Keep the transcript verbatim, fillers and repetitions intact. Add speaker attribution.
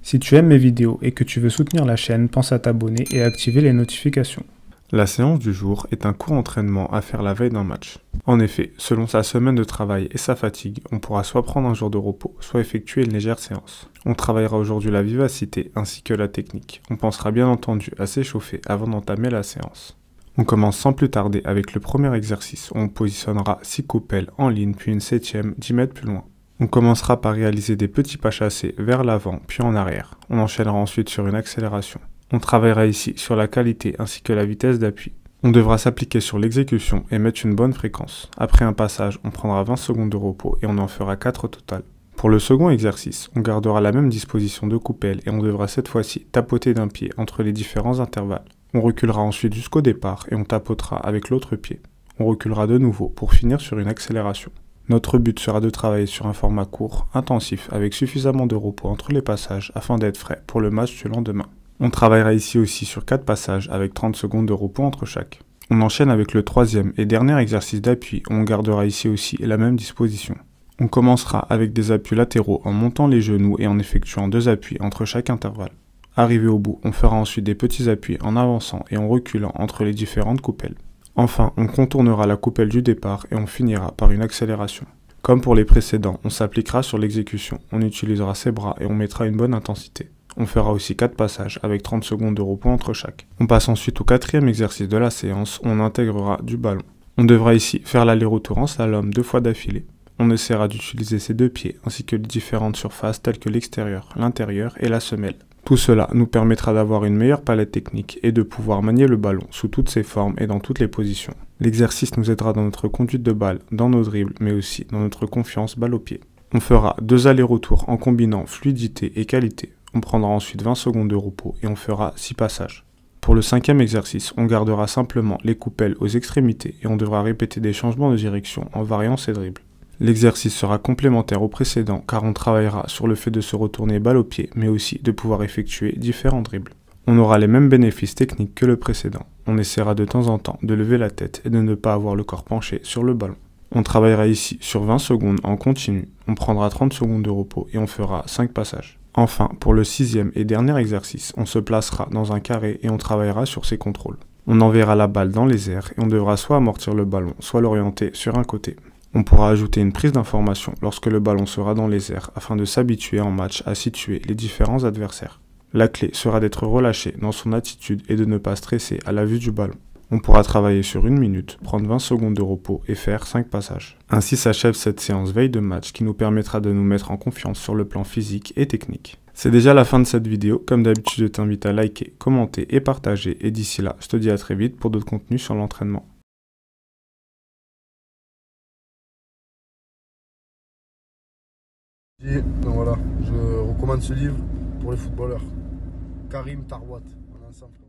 Speaker 1: Si tu aimes mes vidéos et que tu veux soutenir la chaîne, pense à t'abonner et à activer les notifications.
Speaker 2: La séance du jour est un court entraînement à faire la veille d'un match. En effet, selon sa semaine de travail et sa fatigue, on pourra soit prendre un jour de repos, soit effectuer une légère séance. On travaillera aujourd'hui la vivacité ainsi que la technique. On pensera bien entendu à s'échauffer avant d'entamer la séance. On commence sans plus tarder avec le premier exercice où on positionnera six coupelles en ligne puis une septième dix mètres plus loin. On commencera par réaliser des petits pas chassés vers l'avant puis en arrière. On enchaînera ensuite sur une accélération. On travaillera ici sur la qualité ainsi que la vitesse d'appui. On devra s'appliquer sur l'exécution et mettre une bonne fréquence. Après un passage, on prendra vingt secondes de repos et on en fera quatre au total. Pour le second exercice, on gardera la même disposition de coupelle et on devra cette fois-ci tapoter d'un pied entre les différents intervalles. On reculera ensuite jusqu'au départ et on tapotera avec l'autre pied. On reculera de nouveau pour finir sur une accélération. Notre but sera de travailler sur un format court, intensif, avec suffisamment de repos entre les passages afin d'être frais pour le match du lendemain. On travaillera ici aussi sur quatre passages avec trente secondes de repos entre chaque. On enchaîne avec le troisième et dernier exercice d'appui où on gardera ici aussi la même disposition. On commencera avec des appuis latéraux en montant les genoux et en effectuant deux appuis entre chaque intervalle. Arrivé au bout, on fera ensuite des petits appuis en avançant et en reculant entre les différentes coupelles. Enfin, on contournera la coupelle du départ et on finira par une accélération. Comme pour les précédents, on s'appliquera sur l'exécution, on utilisera ses bras et on mettra une bonne intensité. On fera aussi quatre passages avec trente secondes de repos entre chaque. On passe ensuite au quatrième exercice de la séance où on intégrera du ballon. On devra ici faire l'aller-retour en slalom deux fois d'affilée. On essaiera d'utiliser ses deux pieds ainsi que les différentes surfaces telles que l'extérieur, l'intérieur et la semelle. Tout cela nous permettra d'avoir une meilleure palette technique et de pouvoir manier le ballon sous toutes ses formes et dans toutes les positions. L'exercice nous aidera dans notre conduite de balle, dans nos dribbles, mais aussi dans notre confiance balle au pied. On fera deux allers-retours en combinant fluidité et qualité. On prendra ensuite vingt secondes de repos et on fera six passages. Pour le cinquième exercice, on gardera simplement les coupelles aux extrémités et on devra répéter des changements de direction en variant ses dribbles. L'exercice sera complémentaire au précédent car on travaillera sur le fait de se retourner balle au pied mais aussi de pouvoir effectuer différents dribbles. On aura les mêmes bénéfices techniques que le précédent. On essaiera de temps en temps de lever la tête et de ne pas avoir le corps penché sur le ballon. On travaillera ici sur vingt secondes en continu, on prendra trente secondes de repos et on fera cinq passages. Enfin, pour le sixième et dernier exercice, on se placera dans un carré et on travaillera sur ses contrôles. On enverra la balle dans les airs et on devra soit amortir le ballon, soit l'orienter sur un côté. On pourra ajouter une prise d'information lorsque le ballon sera dans les airs afin de s'habituer en match à situer les différents adversaires. La clé sera d'être relâché dans son attitude et de ne pas stresser à la vue du ballon. On pourra travailler sur une minute, prendre vingt secondes de repos et faire cinq passages. Ainsi s'achève cette séance veille de match qui nous permettra de nous mettre en confiance sur le plan physique et technique. C'est déjà la fin de cette vidéo, comme d'habitude je t'invite à liker, commenter et partager et d'ici là je te dis à très vite pour d'autres contenus sur l'entraînement.
Speaker 3: Et donc voilà, je recommande ce livre pour les footballeurs. Karim Tarwat, un ancien